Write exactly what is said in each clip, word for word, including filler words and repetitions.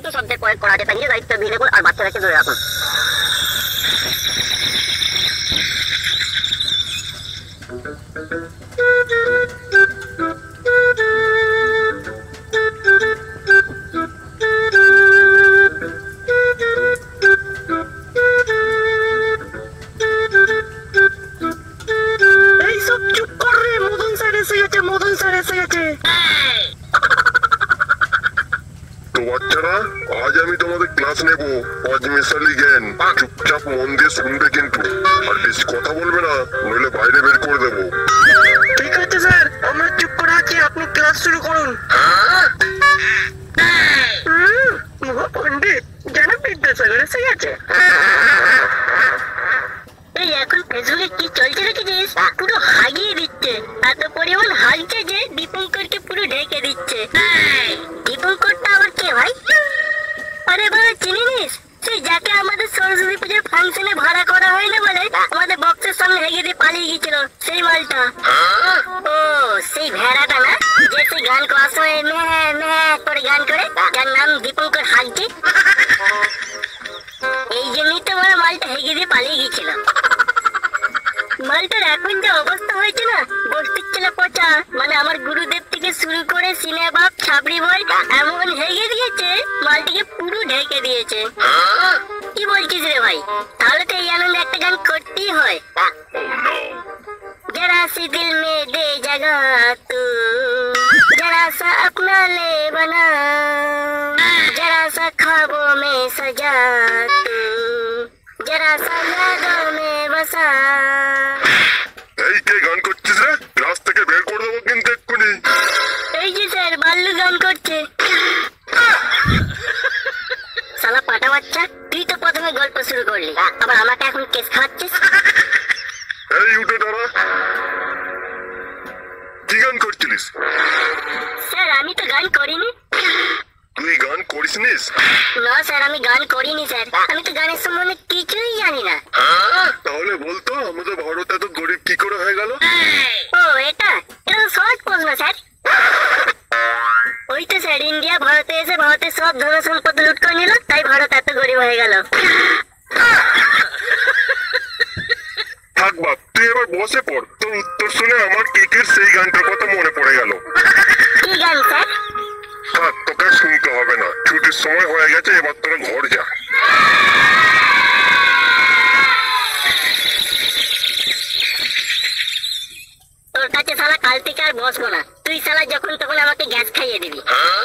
শব্দের প্রয়োগ করা যেতে নিয়ে দায়িত্ব দিয়ে দেবো আর বাচ্চাটাকে ধরে রাখুন। বাচ্চারা, আজ আমি তোমাদের ক্লাস নেব পাঁচ মিশালি জ্ঞান। চুপচাপ মন দিয়ে শুনবে কিন্তু, আর বেশি কথা বলবে না, নইলে বাইরে বের করে দেবো। ঠিক আছে স্যার, আমরা চুপ করে আছি, আপনি ক্লাস শুরু করুন। পণ্ডিত জানা বিদ্যাসাগর এসে গেছে। এই এখন ফেসবুকে কি চলছে দেখেছিস? পুরো হাগিয়ে দিচ্ছে, এত পরিমাণ হাগছে যে দীপঙ্করকে পুরো ঢেকে দিচ্ছে। দীপঙ্করটা আবার কে ভাই? আরে বাবা চিনিস? সেই যাকে আমাদের সরস্বতী পুজোর ফাংশনে ভাড়া করা হয়নি বলে আমাদের বক্সের সামনে হেগে দিয়ে পালিয়ে গিয়েছিল, সেই মালটা। ও সেই ভেড়াটা না, যে সেই গান করার সময় মেহ মেহ করে গান করে, যার নাম দীপঙ্কর হাগছে। এই জন্যই তো আমার মালটা হেগে দিয়ে পালিয়ে গিয়েছিল। মালটার এখন যে অবস্থা হয়েছে না, বস্তির ছেলে পচা, মানে আমার গুরুদেব থেকে শুরু করে সিনে বাপ ছাবড়ি বই এমন হেগে দিয়েছে, মালটিকে পুরো ঢেকে দিয়েছে। কি বলছিস রে ভাই? তাহলে তো এই আনন্দে একটা গান করতেই হয়। जरा सी दिल में दे जगह तू, जरा सा अपना ले बना, जरा सा ख्वाबों में सजा तू, जरा सा यादों में बसा। এই কে গান করছিস রে? ক্লাস থেকে বের করে দেবো কিন্তু এক্ষুনি। এই যে স্যার, বাল্লু গান করছে। শালা পাটা বাচ্চা, তুই তো প্রথমে গল্প শুরু করলি, আবার আমাকে এখন কেস খাওয়াচ্ছিস। এই উঠে দাঁড়া, কি গান করছিলিস? স্যার আমি তো গান করিনি। তুই গান করিসনিস? না স্যার, আমি গান করিনি স্যার, আমি তো গানের সম্বন্ধে কিছুই জানি না। তাহলে বলতো আমাদের ভারত এত গরিব কি করে হয়ে গেল? ও এটা এটা সহজ প্রশ্ন স্যার। ওই তো স্যার, ইন্ডিয়া ভারতে এসে ভারতের সব ধন সম্পদ লুট করে নিল, তাই ভারত এত গরিব হয়ে গেল। থাক বাপ, তুই এবার বসে পড়। তোর উত্তর শুনে আমার কেকের সেই গানটার কথা মনে পড়ে গেল। কি গান স্যার? থাক, তোকে শুনতে হবে না, ছুটির সময় হয়ে গেছে, এবার তোরা ঘর যা। তোর কাছে শালা কাল থেকে আর বসবো না, তুই শালা যখন তখন আমাকে গ্যাস খাইয়ে দিবি।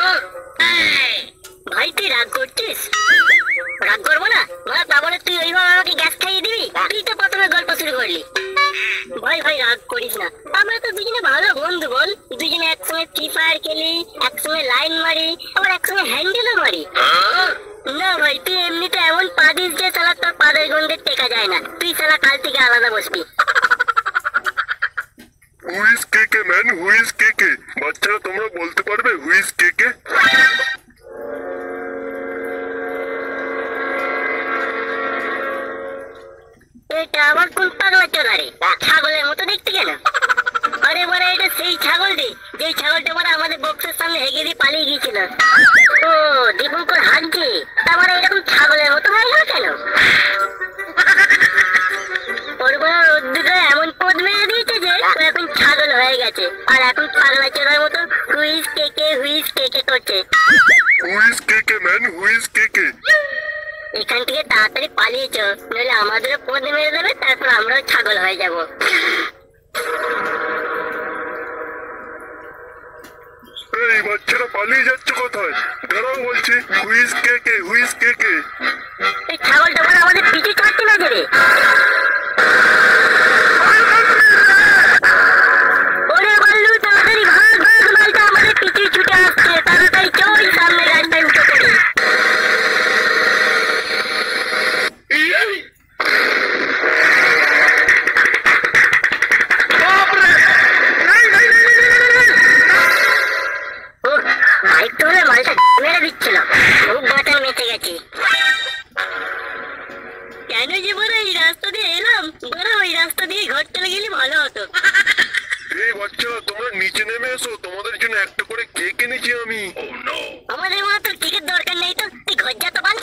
ভাই তুই রাগ করছিস? রাগ করবো না মানে, তা বলে তুই ওইভাবে আমাকে গ্যাস খাইয়ে দিবি? তুই তো প্রথমে গল্প শুরু করলি। ভাই ভাই রাগ করিস না, আমরা তো দুজনে ভালো বন্ধু বল, দুজনে একসঙ্গে ফ্রি ফায়ার খেলি, একসঙ্গে লাইন মারি, আবার একসঙ্গে হ্যান্ডেলও মারি। না ভাই, তুই এমনিতে এমন পা দিস যে শালা তোর পাদের গন্ধে টেকা যায় না, তুই শালা কাল থেকে আলাদা বসবি। হুইজ কে কে ম্যান, হুইজ কে কে? বাচ্চারা তোমরা বলতে পারবে হুইজ কে কে? এটা আবার কোন পাগলা চোদারে? ছাগলের মতো দেখতে কেন? আরে বড়, এটা সেই ছাগল রে, যে ছাগলটা বড় আমাদের বক্সের সামনে হেগে দিয়ে পালিয়ে গিয়েছিল। ও দীপঙ্কর হাগছে, তারপরে এরকম ছাগলের মতো হয়ে গেল কেন? ওর বড় রোদ্দুরে এমন পদ মেরে দিয়েছে যে ও এখন ছাগল হয়ে গেছে, আর এখন পাগলা চোদার মতো হুইজ কে কে হুইজ কে কে করছে। হুইজ কে কে ম্যান, হুইজ কে কে? এখান থেকে তাড়াতাড়ি পালিয়েছ, নইলে আমাদেরও পদ মেরে দেবে, তারপর আমরাও ছাগল হয়ে যাব। এই বাচ্চারা পালিয়ে যাচ্ছে কোথায়? দাঁড়াও বলছি, হুইজ কে কে, হুইজ কে কে? এই ছাগলটা বলে আমাদের পিছু ছাড়ছে না যে রে। ওরে বাল্লু, তাড়াতাড়ি ভাগ ভাগ, মালটা আমাদের পিছু ছুটে আসছে, তাড়াতাড়ি চল সামনে রাস্তায় উঠে পড়ি। আরেকটু হলে মালটা মেরে দিচ্ছিল, খুব বাঁচান বেঁচে গেছি। কেন যে বড় এই রাস্তা দিয়ে এলাম, বড় ওই রাস্তা তুই ঘর যা তো বাল।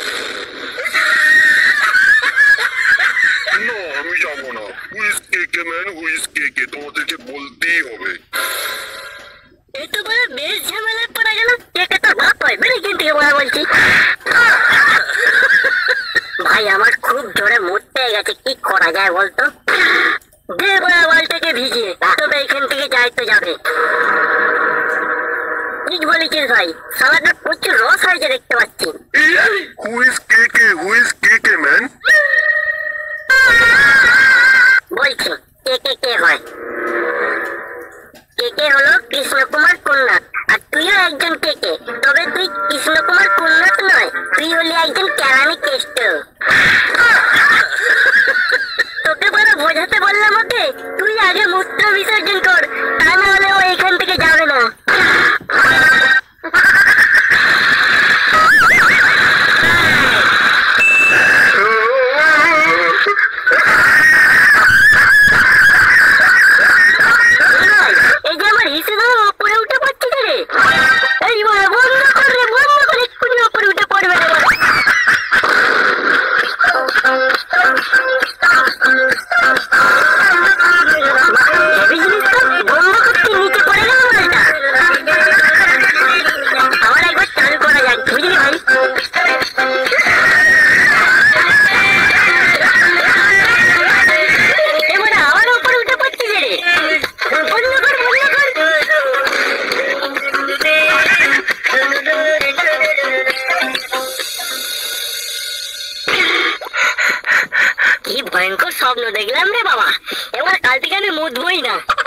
না আমি যাবো না। হুইস কে কে ম্যান, হুইস কে কে, তোমাদেরকে বলতেই হবে। এই তো বলে বেশ ঝামেলায় পড়া গেল। কে কে তোর বাপ হয় বেরিয়ে কিন্তু বলা বলছি। ভাই আমার খুব জোরে মুড পেয়ে গেছে, কি করা যায় বলতো? দে বলা বলটাকে ভিজিয়ে, তবে এখান থেকে যাই তো যাবে। ঠিক বলেছিস ভাই, সালাদটা প্রচুর রস হয়েছে দেখতে পাচ্ছি। হুইস কে কে, হুইস কে কে ম্যান? বলছি কে কে কে হয়? কে কে হলো কৃষ্ণ কুমার কুন্নাথ, আর তুইও একজন কে কে। তবে তুই কৃষ্ণ কুমার কুন্নাথ নয়, তুই হলি একজন কেরানি কেষ্ট। তোকে বড় বোঝাতে বললাম ওকে, তুই আগে মূত্র বিসর্জন কর, তা না হলে ও এখান থেকে যাবে না। এই যে আমার হিসেবে ওপরে উঠে পড়ছে রে। এই বড় বন্ধ কর রে, বন্ধ করে এক্ষুনি ওপরে উঠে পড়বে রে। বন্ধ করতে নিচে পড়ে গেল মালটা। আবার একবার চালু করা যাক, বুঝলি ভাই? এবারে আবার ওপরে উঠে পড়ছি রে। বন্ধ কর, বন্ধ কর। কি ভয়ঙ্কর স্বপ্ন দেখলাম রে বাবা, এবার কাল থেকে আমি মুদবই না।